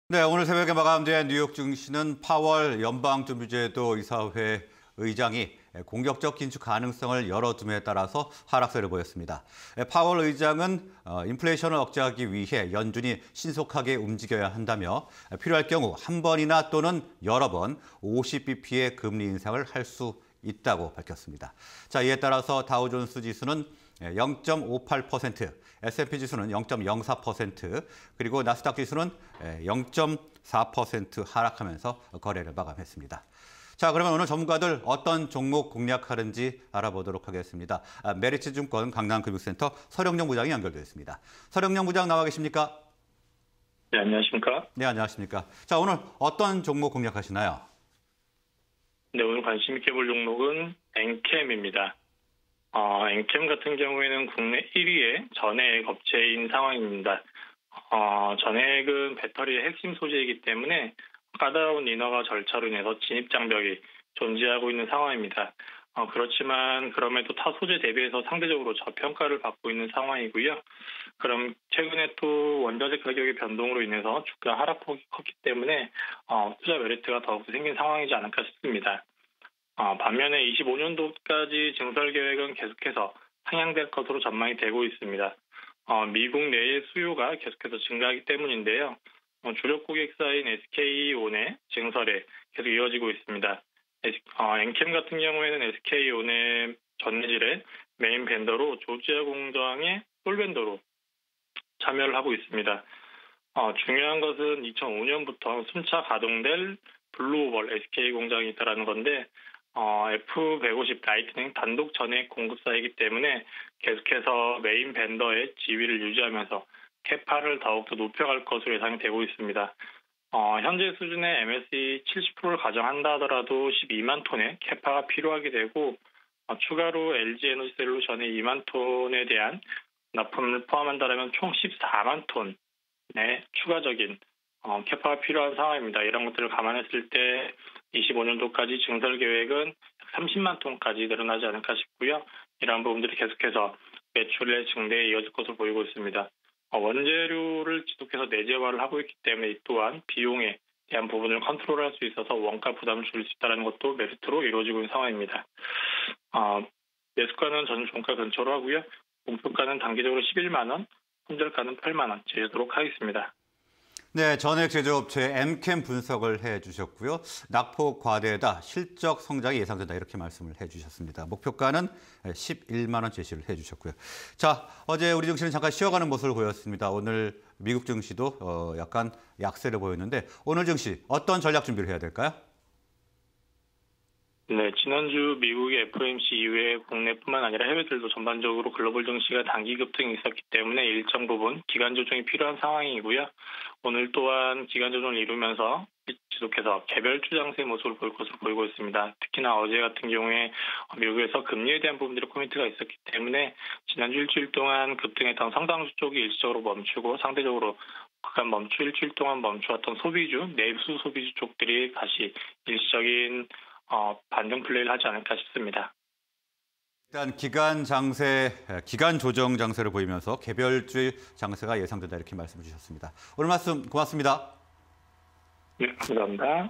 네, 오늘 새벽에 마감된 뉴욕 증시는 파월 연방준비제도 이사회 의장이 공격적 긴축 가능성을 열어둠에 따라서 하락세를 보였습니다. 파월 의장은 인플레이션을 억제하기 위해 연준이 신속하게 움직여야 한다며 필요할 경우 한 번이나 또는 여러 번 50bp의 금리 인상을 할 수 있다고 밝혔습니다. 자, 이에 따라서 다우존스 지수는 0.58%, S&P 지수는 0.04%, 그리고 나스닥 지수는 0.4% 하락하면서 거래를 마감했습니다. 자, 그러면 오늘 전문가들 어떤 종목 공략하는지 알아보도록 하겠습니다. 메리츠증권 강남금융센터 서령영 부장이 연결되어 있습니다. 서령영 부장 나와 계십니까? 네, 안녕하십니까? 네, 안녕하십니까? 자, 오늘 어떤 종목 공략하시나요? 네, 오늘 관심 있게 볼 종목은 엔캠입니다. 엔캠 같은 경우에는 국내 1위의 전해액 업체인 상황입니다. 전해액은 배터리의 핵심 소재이기 때문에 까다로운 인허가 절차로 인해서 진입 장벽이 존재하고 있는 상황입니다. 그렇지만 그럼에도 타 소재 대비해서 상대적으로 저평가를 받고 있는 상황이고요. 그럼 최근에 또 원자재 가격의 변동으로 인해서 주가 하락폭이 컸기 때문에 투자 메리트가 더욱더 생긴 상황이지 않을까 싶습니다. 반면에 25년도까지 증설 계획은 계속해서 상향될 것으로 전망이 되고 있습니다. 미국 내의 수요가 계속해서 증가하기 때문인데요. 주력 고객사인 SK온의 증설에 계속 이어지고 있습니다. 엔캠 같은 경우에는 SK온의 전해질의 메인 벤더로 조지아 공장의 솔 벤더로 참여를 하고 있습니다. 중요한 것은 2005년부터 순차 가동될 블루오벌 SK 공장이 있다는 건데 F150 라이트닝 단독 전해액 공급사이기 때문에 계속해서 메인 벤더의 지위를 유지하면서 캐파를 더욱더 높여갈 것으로 예상이 되고 있습니다. 현재 수준의 MSC 70%를 가정한다 하더라도 12만 톤의 캐파가 필요하게 되고 추가로 LG에너지 솔루션의 2만 톤에 대한 납품을 포함한다면 총 14만 톤의 추가적인 캐파가 필요한 상황입니다. 이런 것들을 감안했을 때 25년도까지 증설 계획은 30만 톤까지 늘어나지 않을까 싶고요. 이러한 부분들이 계속해서 매출의 증대에 이어질 것으로 보이고 있습니다. 원재료를 지속해서 내재화를 하고 있기 때문에 이 또한 비용에 대한 부분을 컨트롤할 수 있어서 원가 부담을 줄일 수 있다는 것도 메리트로 이루어지고 있는 상황입니다. 매수가는 전 종가 근처로 하고요. 목표가는 단기적으로 11만 원, 손절가는 8만 원 제도록 하겠습니다. 네, 전액 제조업체 엔캠 분석을 해주셨고요. 낙폭 과대다 실적 성장이 예상된다 이렇게 말씀을 해주셨습니다. 목표가는 11만 원 제시를 해주셨고요. 자, 어제 우리 증시는 잠깐 쉬어가는 모습을 보였습니다. 오늘 미국 증시도 약간 약세를 보였는데 오늘 증시 어떤 전략 준비를 해야 될까요? 네, 지난주 미국의 FOMC 이후에 국내뿐만 아니라 해외들도 전반적으로 글로벌 증시가 단기 급등이 있었기 때문에 일정 부분 기간 조정이 필요한 상황이고요. 오늘 또한 기간 조정을 이루면서 지속해서 개별 추장세 모습을 볼 것으로 보이고 있습니다. 특히나 어제 같은 경우에 미국에서 금리에 대한 부분들이 코멘트가 있었기 때문에 지난주 일주일 동안 급등했던 상당수 쪽이 일시적으로 멈추고 상대적으로 일주일 동안 멈추었던 소비주, 내수 소비주 쪽들이 다시 일시적인 반등 플레이를 하지 않을까 싶습니다. 일단 기간 조정 장세를 보이면서 개별주의 장세가 예상된다 이렇게 말씀해 주셨습니다. 오늘 말씀 고맙습니다. 네, 감사합니다.